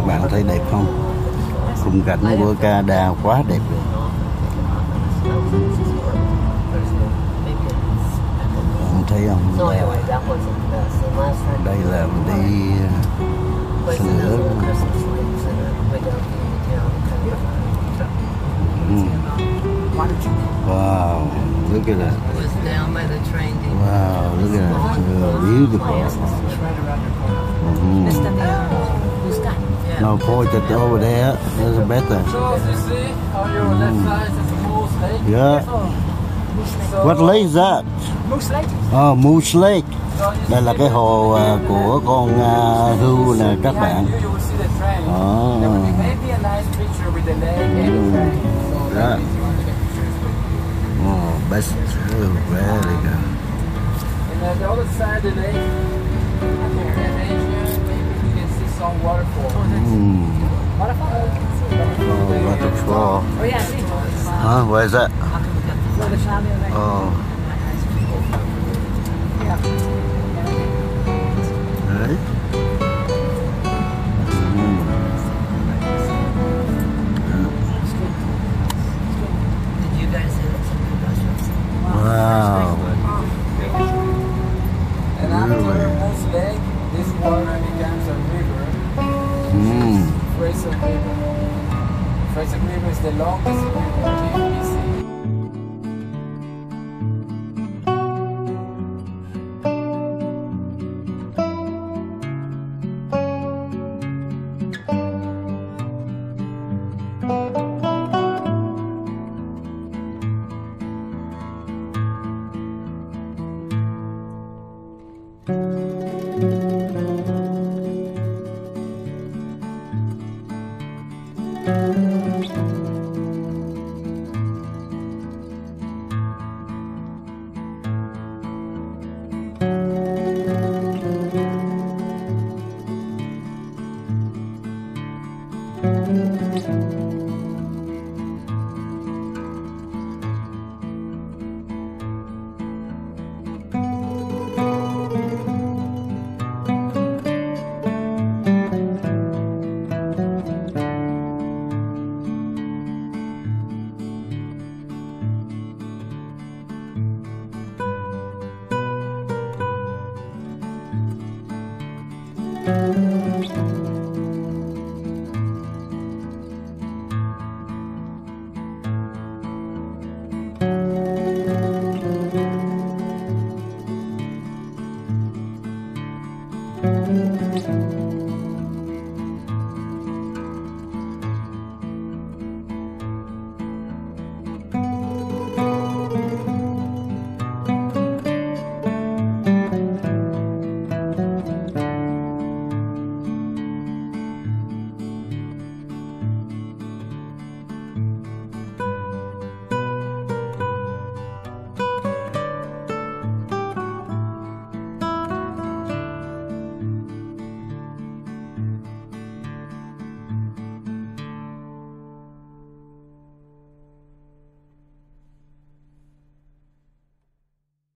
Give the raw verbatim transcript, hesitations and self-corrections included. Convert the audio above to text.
Các bạn thấy đẹp không? Khung cảnh của Canada quá đẹp rồi. Bạn thấy không? Đây là mình đi sân nữa. Mm. Wow, look at that. Wow, look at that. Oh, beautiful. Mm. No, point it over there. There's better. Mm. Yeah. What lake is that? Moose Lake. Oh, Moose Lake. Đây là cái hồ uh, của con uh, hươu nè các bạn. Oh. Yeah. Oh, best. Oh, very good. And the other side of the lake, maybe you can see some waterfall. Mm. Waterfall? Oh, waterfall. Oh yeah, I see. Huh? Where is that? No, the cloud there, right? Oh. Yeah. Đấy. Mm. Did you guys see that? Wow. And after Moose Lake, this water becomes a river. Mm. Fraser River. Fraser River is the longest river in B C. Thank you.